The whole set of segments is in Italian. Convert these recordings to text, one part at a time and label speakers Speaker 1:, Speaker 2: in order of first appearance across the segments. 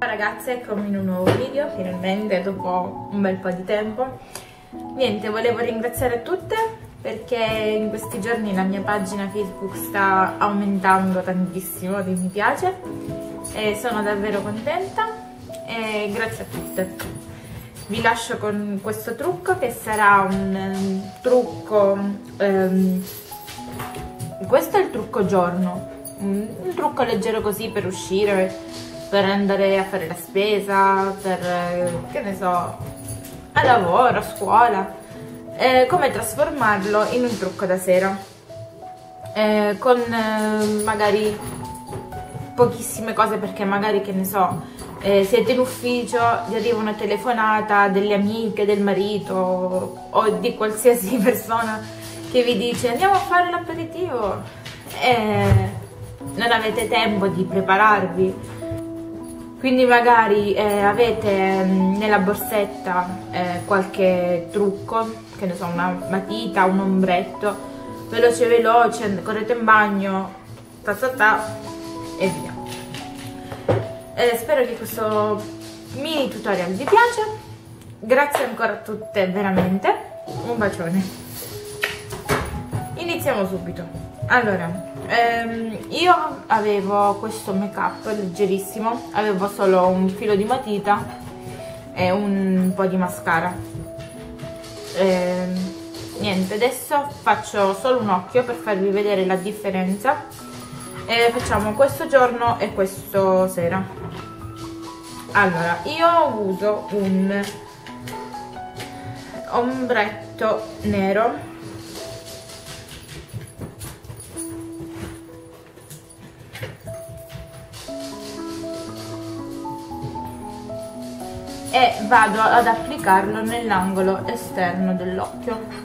Speaker 1: Ragazze, eccomi in un nuovo video, finalmente dopo un bel po' di tempo. Niente, volevo ringraziare tutte perché in questi giorni la mia pagina Facebook sta aumentando tantissimo di mi piace e sono davvero contenta e grazie a tutte. Vi lascio con questo trucco che sarà un trucco, questo è il trucco giorno, un trucco leggero così per uscire, per andare a fare la spesa, per, che ne so, a lavoro, a scuola, come trasformarlo in un trucco da sera, con magari pochissime cose, perché magari, che ne so, siete in ufficio, vi arriva una telefonata delle amiche, del marito o di qualsiasi persona che vi dice andiamo a fare l'aperitivo e non avete tempo di prepararvi. Quindi magari avete nella borsetta qualche trucco, che ne so, una matita, un ombretto, veloce veloce, correte in bagno, e via. Spero che questo mini tutorial vi piace, grazie ancora a tutte, veramente, un bacione. Iniziamo subito. Allora, io avevo questo make up leggerissimo, avevo solo un filo di matita e un po' di mascara. Niente, adesso faccio solo un occhio per farvi vedere la differenza. Facciamo questo giorno e questo sera. Allora, io uso un ombretto nero e vado ad applicarlo nell'angolo esterno dell'occhio.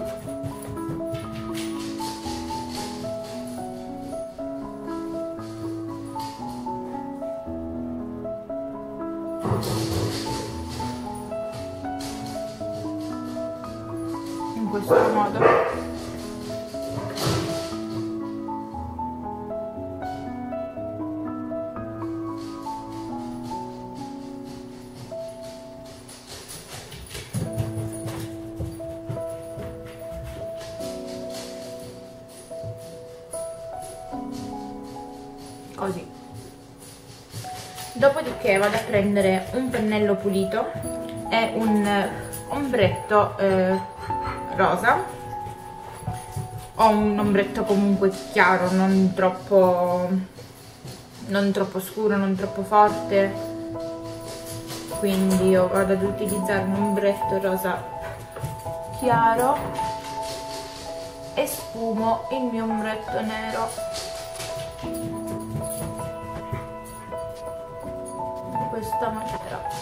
Speaker 1: In questo modo. Così. Dopodiché vado a prendere un pennello pulito e un ombretto rosa, o un ombretto comunque chiaro, non troppo scuro, non troppo forte, quindi io vado ad utilizzare un ombretto rosa chiaro e sfumo il mio ombretto nero in questa maniera.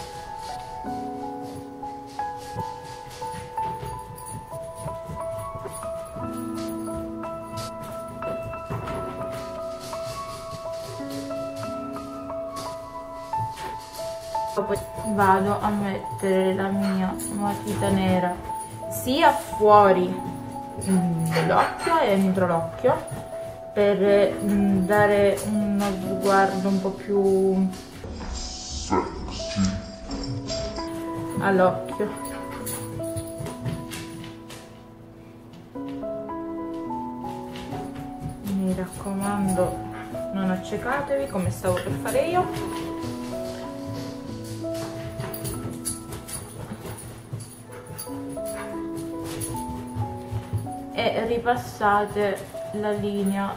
Speaker 1: Poi vado a mettere la mia matita nera sia fuori dell'occhio e dentro l'occhio, per dare uno sguardo un po' più sexy all'occhio. Mi raccomando, non accecatevi come stavo per fare io. E ripassate la linea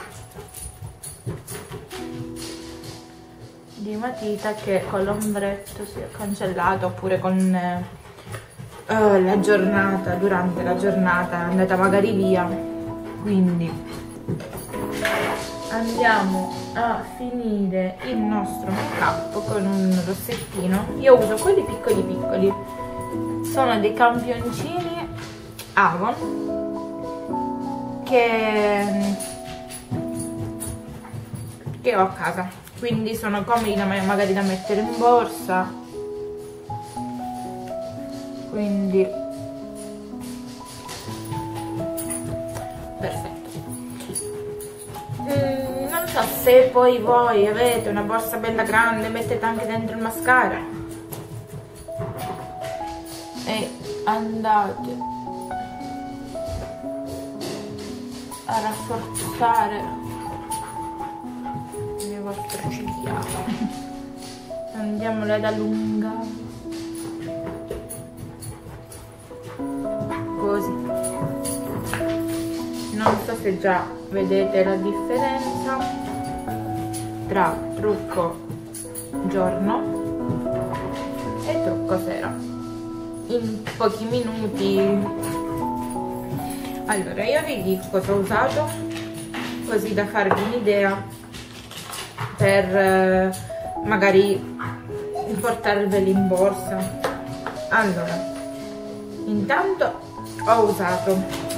Speaker 1: di matita che con l'ombretto si è cancellata, oppure con la giornata, durante la giornata è andata magari via. Quindi andiamo a finire il nostro make up con un rossettino. Io uso quelli piccoli piccoli, sono dei campioncini Avon che ho a casa, quindi sono comodi magari da mettere in borsa, quindi perfetto. Non so se poi voi avete una borsa bella grande, mettete anche dentro il mascara e andate a rafforzare le vostre ciglia, andiamole ad allungare così. Non so se già vedete la differenza tra trucco giorno e trucco sera in pochi minuti. Allora, io vi dico cosa ho usato, così da farvi un'idea per magari portarveli in borsa. Allora, intanto ho usato